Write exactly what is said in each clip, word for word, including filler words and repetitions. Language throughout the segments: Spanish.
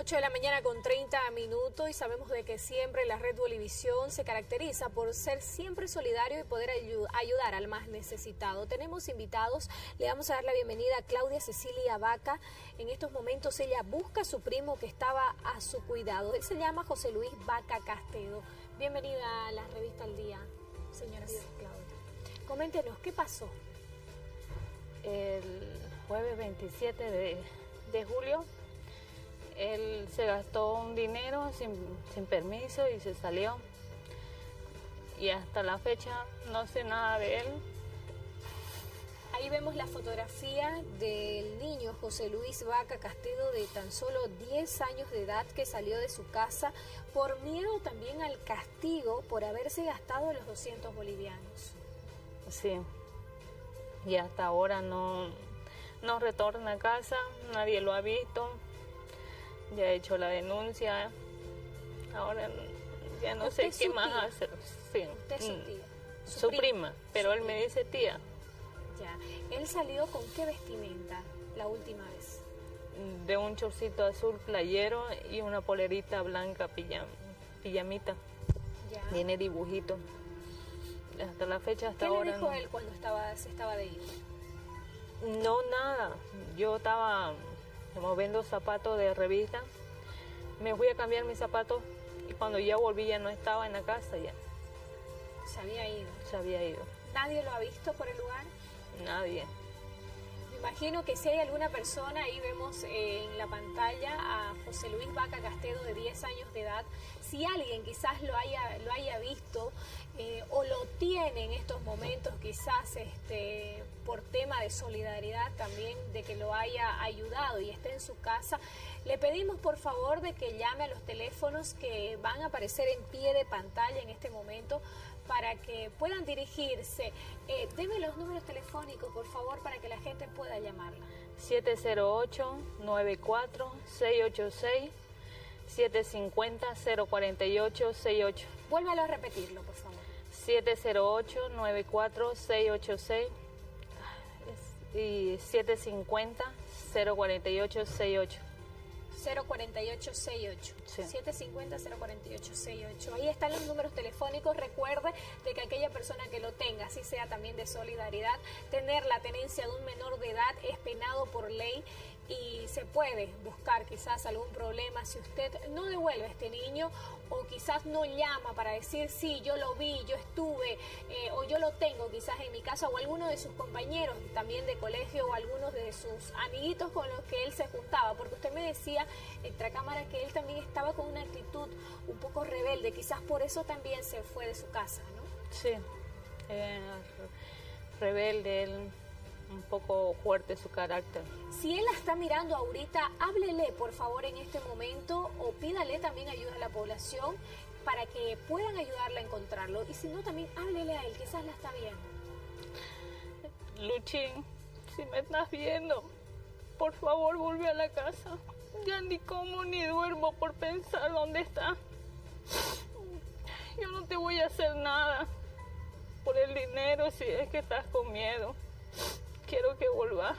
ocho de la mañana con treinta minutos y sabemos de que siempre la red Bolivisión se caracteriza por ser siempre solidario y poder ayudar al más necesitado. Tenemos invitados, le vamos a dar la bienvenida a Claudia Cecilia Vaca. En estos momentos ella busca a su primo que estaba a su cuidado. Él se llama José Luis Vaca Castedo. Bienvenida a la revista Al Día, señora Claudia. Coméntenos, ¿qué pasó? El jueves veintisiete de, de julio, él se gastó un dinero sin, sin permiso y se salió. Y hasta la fecha no sé nada de él. Ahí vemos la fotografía del niño José Luis Vaca Castedo, de tan solo diez años de edad, que salió de su casa por miedo también al castigo por haberse gastado los doscientos bolivianos. Sí, y hasta ahora no, no retorna a casa, nadie lo ha visto. Ya he hecho la denuncia, ahora ya no sé qué más hacer. Sí. Usted es su tía. Su, su prima, prima, pero él me dice tía. Ya. ¿Él salió con qué vestimenta la última vez? De un chorcito azul playero y una polerita blanca pijam, pijamita. Ya. Tiene dibujito. Hasta la fecha, hasta ¿Qué ahora. ¿Qué le dijo no. él cuando estaba, se estaba de ir? No, nada. Yo estaba moviendo zapatos de revista. Me fui a cambiar mis zapatos y cuando ya volví ya no estaba en la casa ya. Se había ido. Se había ido. ¿Nadie lo ha visto por el lugar? Nadie. Me imagino que si hay alguna persona, ahí vemos en la pantalla a José Luis Vaca Castedo, de diez años de edad. Si alguien quizás lo haya, lo haya visto eh, o lo tiene en estos momentos, quizás este, por tema de solidaridad también, de que lo haya ayudado y esté en su casa, le pedimos por favor de que llame a los teléfonos que van a aparecer en pie de pantalla en este momento, para que puedan dirigirse. Eh, deme los números telefónicos, por favor, para que la gente pueda llamarla. siete cero ocho, nueve cuatro, seis ocho seis, siete cinco cero, cero cuatro ocho seis ocho. Vuélvalo a repetirlo, por favor. siete cero ocho, nueve cuatro, seis ocho seis y siete cinco cero, cero cuatro ocho seis ocho. cero cuatro ocho seis ocho. Sí. siete cinco cero, cero cuatro ocho seis ocho. Ahí están los números telefónicos. Recuerde de que aquella persona que lo tenga, así sea también de solidaridad, tener la tenencia de un menor de edad es penado por ley y se puede buscar quizás algún problema si usted no devuelve a este niño, o quizás no llama para decir sí, yo lo vi, yo estuve, eh, o yo lo tengo quizás en mi casa, o alguno de sus compañeros también de colegio, o algunos de sus amiguitos con los que él se juntaba, porque usted me decía extra cámara que él también estaba con una actitud un poco rebelde, quizás por eso también se fue de su casa, ¿no? Sí, eh, rebelde, él, un poco fuerte su carácter. Si él la está mirando ahorita, háblele por favor en este momento, o pídale también ayuda a la población para que puedan ayudarla a encontrarlo, y si no, también háblele a él, quizás la está viendo. Luchín, si me estás viendo, por favor vuelve a la casa. Ya ni como ni duermo por pensar dónde está. Yo no te voy a hacer nada por el dinero si es que estás con miedo. Quiero que vuelva.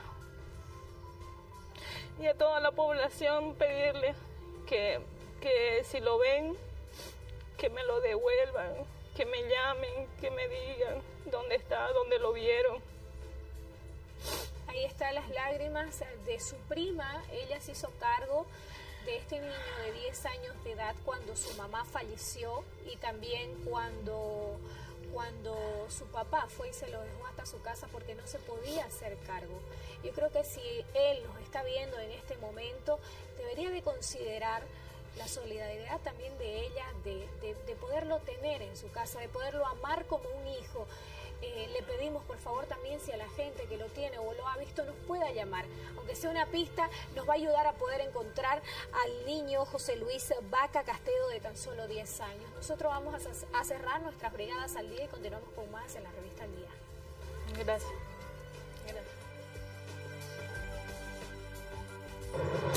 Y a toda la población pedirle que, que si lo ven, que me lo devuelvan, que me llamen, que me digan dónde está, dónde lo vieron. Ahí están las lágrimas de su prima. Ella se hizo cargo de este niño de diez años de edad cuando su mamá falleció, y también cuando, cuando su papá fue y se lo dejó hasta su casa porque no se podía hacer cargo. Yo creo que si él nos está viendo en este momento, debería de considerar la solidaridad también de ella, de, de, de poderlo tener en su casa, de poderlo amar como un hijo. Eh, le pedimos por favor también, si a la gente que lo tiene o lo ha visto nos pueda llamar, aunque sea una pista, nos va a ayudar a poder encontrar al niño José Luis Vaca Castedo, de tan solo diez años. Nosotros vamos a, a cerrar nuestras brigadas al día y continuamos con más en la revista Al Día. Gracias. Gracias.